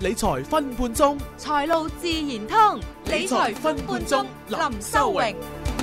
理財分半鐘， 財路自然通， 理財分半鐘，林修榮。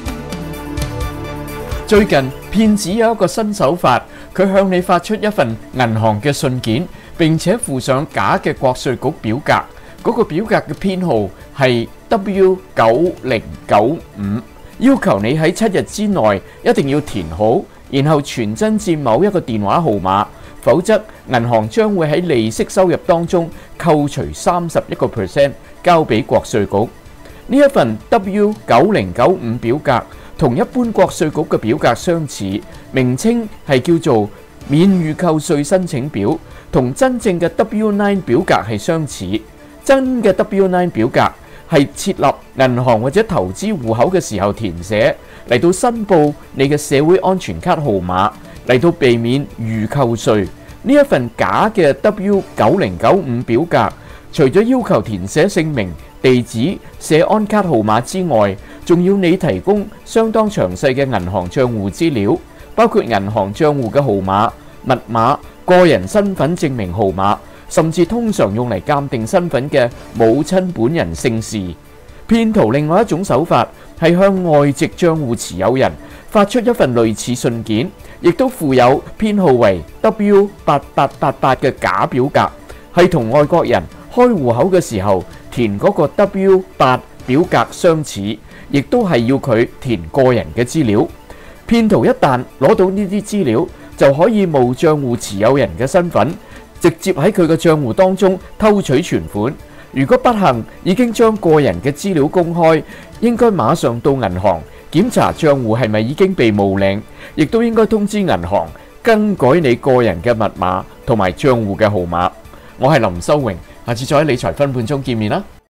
最近騙子有一個新手法，佢向你發出一份銀行嘅信件，並且附上假嘅國稅局表格，嗰個表格嘅編號係 W9095，要求你喺7日之內一定要填好，然後傳真至某一個電話號碼，否則銀行將會喺利息收入當中扣除31%，交俾國稅局。呢一份 W9095 表格同一般國稅局嘅表格相似，名稱係叫做免預扣稅申請表，同真正嘅 W9 表格係相似。真嘅 W9 表格係設立銀行或者投資戶口嘅時候填寫，嚟到申報你嘅社會安全卡號碼，嚟到避免預扣稅。呢一份假嘅 W9095 表格，除咗要求填寫姓名、地址、社安卡號碼之外，仲要你提供相當詳細嘅銀行帳戶資料，包括銀行帳戶嘅號碼、密碼、個人身份證明號碼，甚至通常用嚟鑑定身份嘅母親本人姓氏。騙徒另外一種手法係向外籍帳戶持有人發出一份類似信件，亦都附有編號為 W8888 嘅假表格，係同外國人開戶口嘅時候填嗰個 W8 表格相似，亦都係要佢填個人嘅資料。騙徒一旦攞到呢啲資料，就可以冒帳戶持有人嘅身份，直接喺佢嘅帳戶當中偷取存款。如果不幸已經將個人嘅資料公開，應該馬上到銀行檢查帳戶係咪已經被冒領，亦都應該通知銀行更改你個人嘅密碼同埋帳戶嘅號碼。我係林修榮，下次再喺理財分半鐘見面啦。